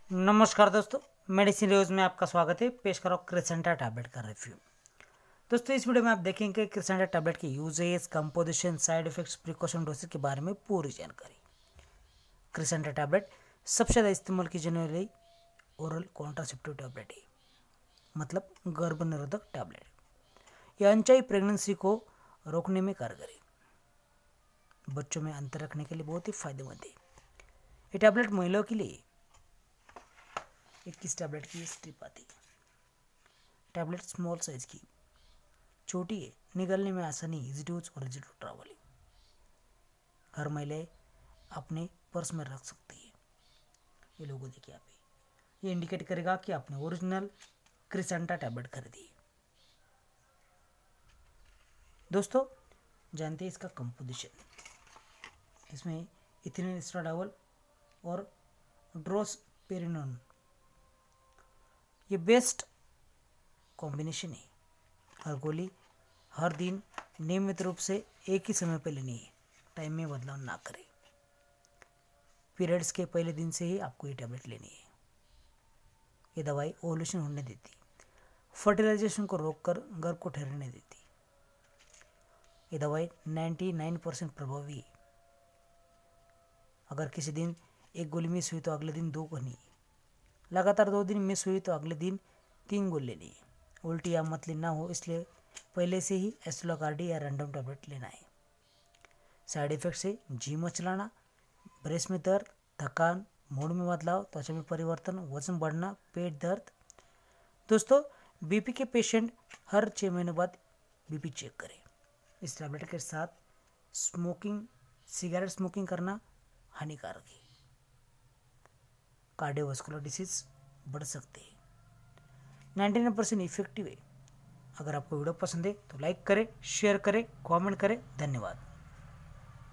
नमस्कार दोस्तों, medicine news में आपका स्वागत है। पेश करो क्रिसेंटा टैबलेट का रिव्यू। दोस्तों, इस वीडियो में आप देखेंगे क्रिसेंटा टैबलेट के uses, composition, side effects, precaution, dosage के बारे में पूरी जानकारी। क्रिसेंटा टैबलेट सबसे ज़्यादा इस्तेमाल की जाने वाली ओरल कॉन्ट्रासेप्टिव टैबलेट है, मतलब गर्भ निरोधक टैबलेट। यह अनचाही प्रेगनेंसी को रोकने में कारगर है। बच्चों में अंतर रखने के लिए बहुत ही फायदेमंद है। ये टैबलेट महिलाओं के लिए 21 टैबलेट की स्ट्रिप आती है। टैबलेट स्मॉल साइज की, छोटी है, निगलने में आसानी, इजी टू यूज और इजी टू ट्रैवल। हर महिलाएं अपने पर्स में रख सकती है। ये लोगो देखिए आप, ये इंडिकेट करेगा कि आपने ओरिजिनल क्रिसेंटा टैबलेट खरीदी है। दोस्तों, जानते हैं इसका कंपोजिशन। इसमें ethinylestradiol और drospirenone ये बेस्ट कॉम्बिनेशन है। हर गोली हर दिन नियमित रूप से एक ही समय पर लेनी है। टाइम में बदलाव ना करें। पीरियड्स के पहले दिन से ही आपको ये टैबलेट लेनी है। ये दवाई ओवुलेशन होने देती, फर्टिलाइजेशन को रोककर गर्भ को ठहरने देती। ये दवाई 99% प्रभावी है। अगर किसी दिन एक गोली मिस हुई तो अगले दिन 2 करनी है। लगातार 2 दिन मिस हुई तो अगले दिन 3 गोली लेनी है। उल्टी या मतली ना हो, इसलिए पहले से ही एस्ट्रोलाकार्डी या रैंडम टैबलेट लेना है। साइड इफेक्ट से जी मचलाना, ब्रेस्ट में दर्द, थकान, मूड में बदलाव, त्वचा में परिवर्तन, वजन बढ़ना, पेट दर्द। दोस्तों, बीपी के पेशेंट हर 6 महीने बाद बीपी चेक करें। इस टैबलेट के साथ सिगरेट स्मोकिंग करना हानिकारक है। कार्डियोवास्कुलर डिसीज बढ़ सकते हैं। 99% इफेक्टिव है। अगर आपको वीडियो पसंद है तो लाइक करें, शेयर करें, कमेंट करें। धन्यवाद।